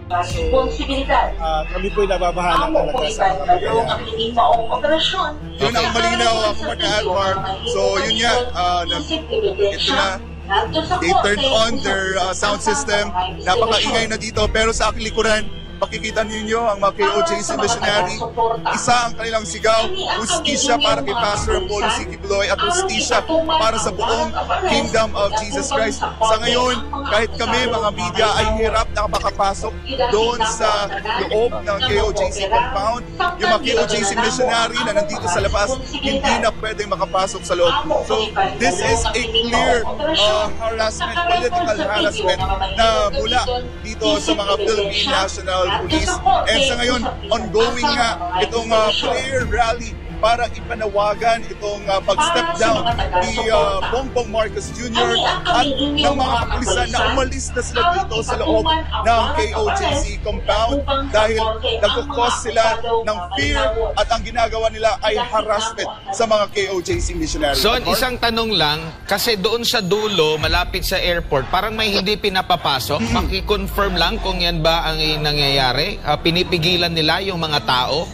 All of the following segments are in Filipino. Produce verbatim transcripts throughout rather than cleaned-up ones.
responsibilidad. Uh, kami po'y nababahala talaga sa mga ang hindi maong operasyon. Yun ang malinaw, Commander Alvar. So yun nga, uh, ito na. They turned on their uh, sound system. Napakaingay na dito. Pero sa aking likuran, makikita ninyo ang mga K O J C missionary. Isa ang kanilang sigaw, hustisya para kay Pastor Apollo C. Quiboloy at hustisya para sa buong Kingdom of Jesus Christ. Sa ngayon, kahit kami mga media ay hirap na makapasok doon sa loob ng K O J C compound. Yung mga K O J C missionary na nandito sa labas, hindi na pwedeng makapasok sa loob. So, this is a clear uh, harassment, political harassment na mula dito sa mga Philippine National Police. And sa ngayon, ongoing nga itong uh, prayer rally para ipanawagan itong uh, pag-step down ni uh, Bongbong Marcos Junior at ng mga kapulisan na umalis na sila dito sa loob ng K O J C compound dahil nagkukos sila ng fear at ang ginagawa nila ay harassment sa mga K O J C missionaries. So, isang tanong lang, kasi doon sa dulo, malapit sa airport, parang may hindi pinapapasok. Hmm. Maki-confirm lang kung yan ba ang nangyayari? Uh, pinipigilan nila yung mga tao?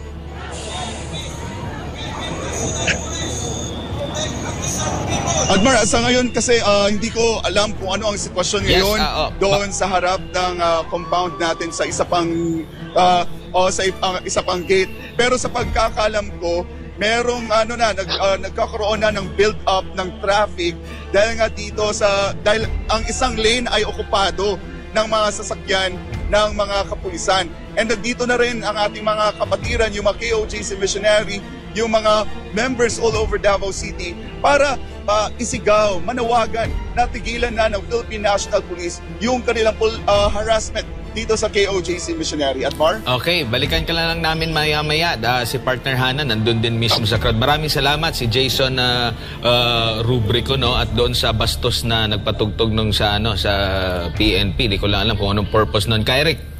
Admar, sa ngayon kasi uh, hindi ko alam kung ano ang sitwasyon ngayon yes, uh, oh. doon sa harap ng uh, compound natin sa isa pang uh, o sa uh, isa pang gate. Pero sa pagkakalam ko, merong ano na nag, uh, nagkakaroon na ng build up ng traffic dahil nga dito sa dahil ang isang lane ay okupado ng mga sasakyan ng mga kapulisan. And nandito na rin ang ating mga kapatiran, yung mga K O J C missionary, yung mga members all over Davao City para uh, isigaw, manawagan, natigilan na ng Philippine National Police yung kanilang uh, harassment dito sa K O J C missionary. Admar? Okay, balikan ka lang namin maya-maya. Uh, si partner Hana nandun din mismo sa crowd. Maraming salamat si Jason uh, uh, Rubrico, no, at doon sa Bastos na nagpatugtog nung sa ano sa P N P. Di ko lang alam kung anong purpose nun. Kyrick?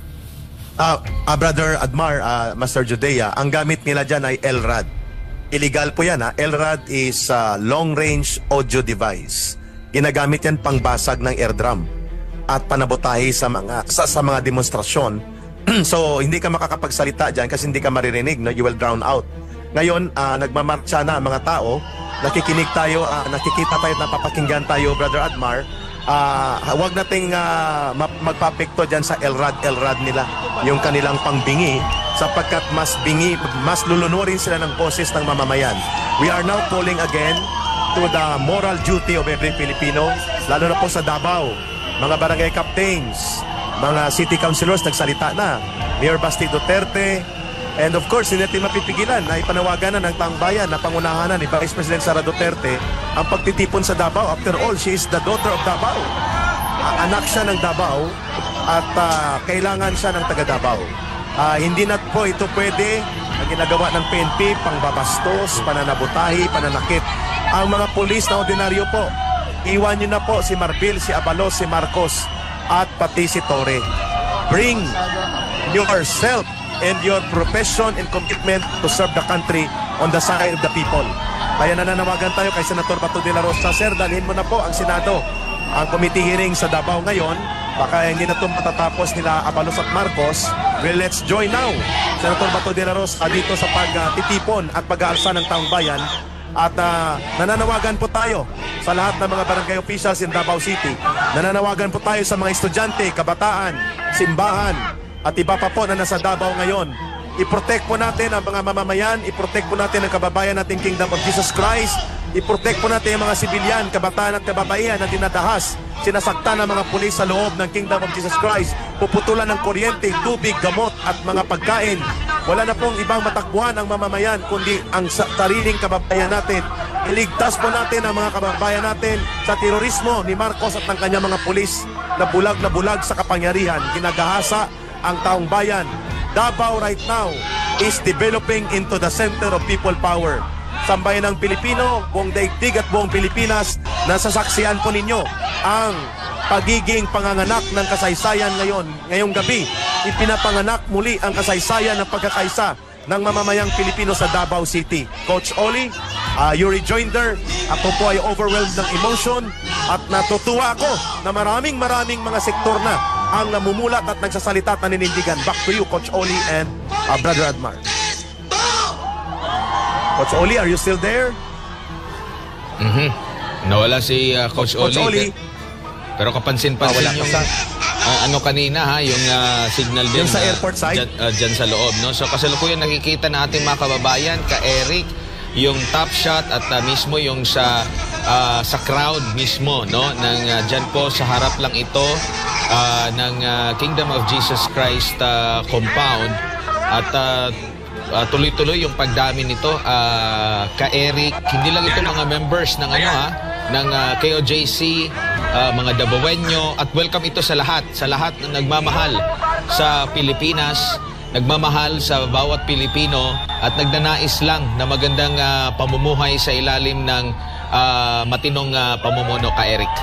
Uh, uh, Brother Admar, uh, Master Judea, ang gamit nila dyan ay L R A D. Illegal po yan. Ha? L R A D is uh, long-range audio device. Ginagamit yan pangbasag ng airdrum at panabotahe sa mga, sa, sa mga demonstrasyon. So, hindi ka makakapagsalita dyan kasi hindi ka maririnig. No? You will drown out. Ngayon, uh, nagmamarcha na ang mga tao. Nakikinig tayo, uh, nakikita tayo, napapakinggan tayo, Brother Admar. Uh, huwag nating uh, magpapekto dyan sa L R A D, L R A D nila, yung kanilang pangbingi, sapagkat mas bingi, mas lulunurin sila ng boses ng mamamayan. We are now calling again to the moral duty of every Filipino, lalo na po sa Davao. Mga barangay captains, mga city councilors nagsalita na, Mayor Basti Duterte, and of course, hindi natin mapipigilan na ipanawagan na ng taong bayan na pangunahanan ni Vice President Sara Duterte ang pagtitipon sa Davao. After all, she is the daughter of Davao. Uh, anak siya ng Davao at uh, kailangan siya ng taga Davao. Uh, hindi na po ito pwede ang ginagawa ng P N P, pangbabastos, pananabutahi, pananakit. Ang mga pulis na ordinaryo po, iwan nyo na po si Marbil, si Abalos, si Marcos at pati si Torre. Bring yourself and your profession and commitment to serve the country on the side of the people. Kaya nananawagan tayo kay Senator Bato de la Rosa, Sir, dalhin mo na po ang Senado. Ang committee hearing sa Davao ngayon, baka hindi na ito matatapos nila Abalos at Marcos. Well, let's join now, Senator Bato de la Rosa, dito sa pagtitipon at pag-aalsa ng taong bayan. At uh, nananawagan po tayo sa lahat ng mga barangay officials in Davao City. Nananawagan po tayo sa mga estudyante, kabataan, simbahan, at iba pa po na nasa Davao ngayon. I-protect po natin ang mga mamamayan, i-protect po natin ang kababayan nating Kingdom of Jesus Christ, i-protect po natin ang mga sibilyan, kabataan at kababaihan na dinadahas, sinasaktan ng mga pulis sa loob ng Kingdom of Jesus Christ, puputulan ng kuryente, tubig, gamot at mga pagkain. Wala na pong ibang matakbuhan ang mamamayan kundi ang sariling kababayan natin. Iligtas po natin ang mga kababayan natin sa terorismo ni Marcos at ng kanyang mga pulis na bulag na bulag sa kapangyarihan, ginagahasa ang taong bayan. Davao right now is developing into the center of people power. Sambayan ng Pilipino, buong daigdig at buong Pilipinas, nasasaksihan po ninyo ang pagiging panganganak ng kasaysayan ngayon. Ngayong gabi, ipinapanganak muli ang kasaysayan ng pagkakaisa ng mamamayang Pilipino sa Davao City. Coach Oli, uh, your rejoinder, ako po ay overwhelmed ng emotion at natutuwa ako na maraming maraming mga sektor na ang namumulat at nagsasalita at naninindigan. Back to you, Coach Oli and uh, Brother Admar. Coach Oli, are you still there? Mhm. Nawala si uh, Coach, Coach Oli. Oli. Pero kapansin-pansin Ah, wala yung pa sa- ah, ano kanina ha, yung ah, signal din Yung sa na airport side? dyan, ah, dyan sa loob, no? So kasalukuyan nakikita natin mga kababayan, ka Eric, yung top shot at ah, mismo yung sa ah, sa crowd mismo, no? Nang ah, dyan po sa harap lang ito ah, ng ah, Kingdom of Jesus Christ ah, compound at ah, ah, tuloy-tuloy yung pagdami nito, ah, ka Eric, hindi lang ito mga members ng ano ha, ng uh, K O J C, uh, mga Dabawenyo, at welcome ito sa lahat, sa lahat na nagmamahal sa Pilipinas, nagmamahal sa bawat Pilipino at nagnanais lang na magandang uh, pamumuhay sa ilalim ng uh, matinong uh, pamumuno, ka Eric.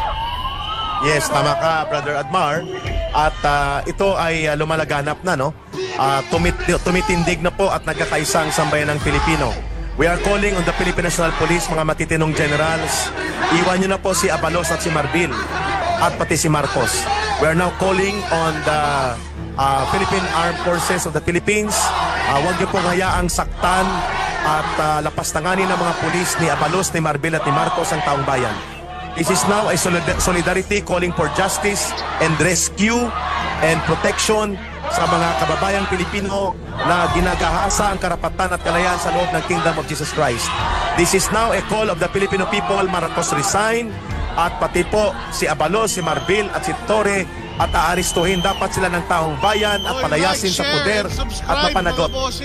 Yes, tama ka, Brother Admar. At uh, ito ay uh, lumalaganap na, no? Uh, tumit tumitindig na po at nagkakaisang sambayan ng Pilipino. We are calling on the Philippine National Police, mga matitinong generals. Iwan nyo na po si Abalos at si Marbil at pati si Marcos. We are now calling on the uh, Philippine Armed Forces of the Philippines. Uh, huwag nyo pong hayaang saktan at uh, lapastanganin ng mga pulis ni Abalos, ni Marbil at ni Marcos ang taong bayan. This is now a solid solidarity calling for justice and rescue and protection sa mga kababayang Pilipino na ginagahasa ang karapatan at kalayaan sa loob ng Kingdom of Jesus Christ. This is now a call of the Filipino people. Marcos resign at pati po si Abalos, si Marbil at si Torre at aaristuhin dapat sila ng taong bayan at palayasin sa poder at mapanagot.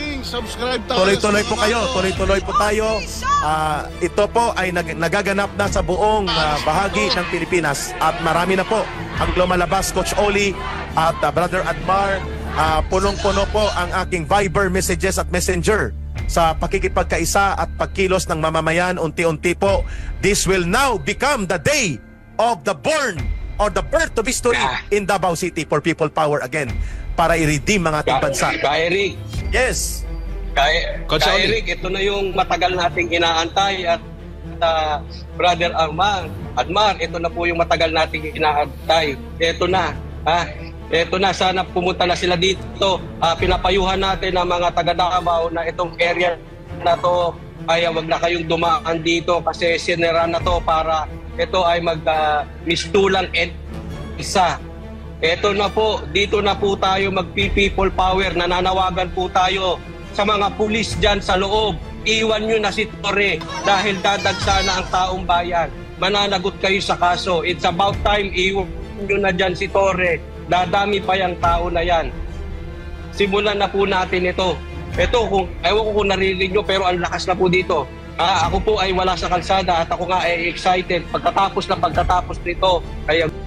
Tuloy-tuloy po kayo, tuloy-tuloy po tayo. Uh, ito po ay nag nagaganap na sa buong uh, bahagi ng Pilipinas at marami na po ang lumalabas, Coach Oli at uh, Brother Admar. Uh, punong-puno po ang aking Viber messages at Messenger sa pakikipagkaisa at pagkilos ng mamamayan. Unti-unti po, this will now become the day of the born or the birth of history in Davao City for people power again para i-redeem ang ating bansa. Ka Eric. Yes. Ka, Coach Ka Oli. Eric, ito na yung matagal nating inaantay at uh, Brother Armar, Admar, ito na po yung matagal nating inaantay. Ito na. Ha? Ito na, sana pumunta na sila dito. Uh, pinapayuhan natin ang mga taga Davao na itong area na to ay wag na kayong dumaan dito kasi sinira na to para ito ay mag-mistulang uh, isa. Ito na po, dito na po tayo mag-people power. Nananawagan po tayo sa mga pulis dyan sa loob. Iwan nyo na si Torre dahil dadagsa na ang taong bayan. Mananagot kayo sa kaso. It's about time iwan nyo na dyan si Torre. Dadami pa yung tao na yan. Simulan na po natin ito. Ito, kung, ewan ko kung naririnig nyo pero ang lakas na po dito. Ah, ako po ay wala sa kalsada at ako nga ay excited pagkatapos na pagkatapos nito. Kaya